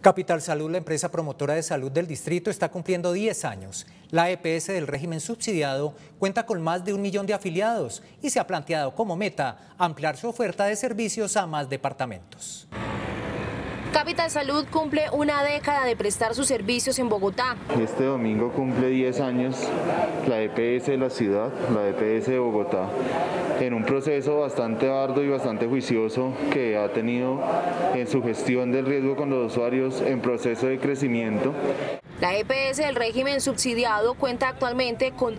Capital Salud, la empresa promotora de salud del distrito, está cumpliendo 10 años. La EPS del régimen subsidiado cuenta con más de 1 millón de afiliados y se ha planteado como meta ampliar su oferta de servicios a más departamentos. Capital Salud cumple una década de prestar sus servicios en Bogotá. Este domingo cumple 10 años la EPS de la ciudad, la EPS de Bogotá, en un proceso bastante arduo y bastante juicioso que ha tenido en su gestión del riesgo con los usuarios en proceso de crecimiento. La EPS del régimen subsidiado cuenta actualmente con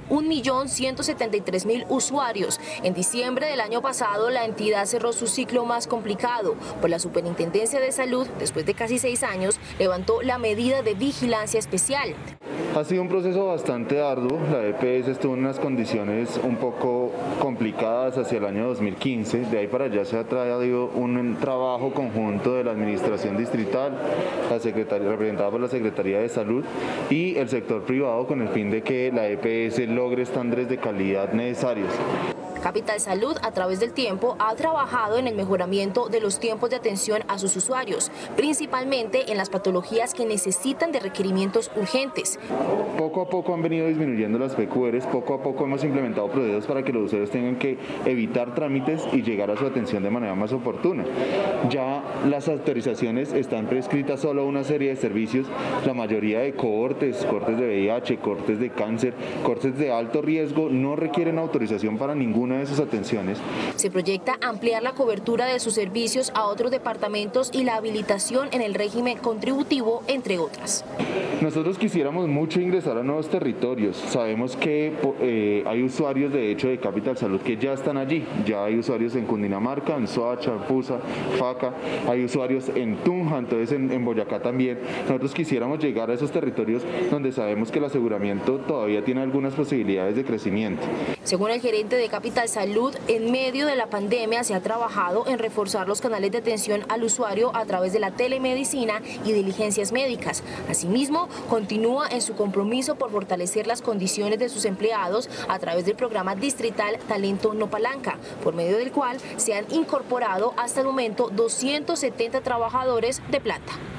1.173.000 usuarios. En diciembre del año pasado, la entidad cerró su ciclo más complicado, pues la Superintendencia de Salud, después de casi 6 años, levantó la medida de vigilancia especial. Ha sido un proceso bastante arduo. La EPS estuvo en unas condiciones un poco complicadas hacia el año 2015. De ahí para allá se ha traído un trabajo conjunto de la administración distrital, representada por la Secretaría de Salud, y el sector privado con el fin de que la EPS logre estándares de calidad necesarios. Capital Salud, a través del tiempo, ha trabajado en el mejoramiento de los tiempos de atención a sus usuarios, principalmente en las patologías que necesitan de requerimientos urgentes. Poco a poco han venido disminuyendo las PQRs, poco a poco hemos implementado procesos para que los usuarios tengan que evitar trámites y llegar a su atención de manera más oportuna. Ya las autorizaciones están prescritas solo a una serie de servicios, la mayoría de cortes de VIH, cortes de cáncer, cortes de alto riesgo, no requieren autorización para ninguna de sus atenciones. Se proyecta ampliar la cobertura de sus servicios a otros departamentos y la habilitación en el régimen contributivo, entre otras. Nosotros quisiéramos mucho ingresar a nuevos territorios. Sabemos que hay usuarios de hecho de Capital Salud que ya están allí. Ya hay usuarios en Cundinamarca, en Soacha, en Pusa, Faca, hay usuarios en Tunja, entonces en Boyacá también. Nosotros quisiéramos llegar a esos territorios donde sabemos que el aseguramiento todavía tiene algunas posibilidades de crecimiento. Según el gerente de Capital Salud, en medio de la pandemia se ha trabajado en reforzar los canales de atención al usuario a través de la telemedicina y diligencias médicas. Asimismo, continúa en su compromiso por fortalecer las condiciones de sus empleados a través del programa distrital Talento No Palanca, por medio del cual se han incorporado hasta el momento 270 trabajadores de planta.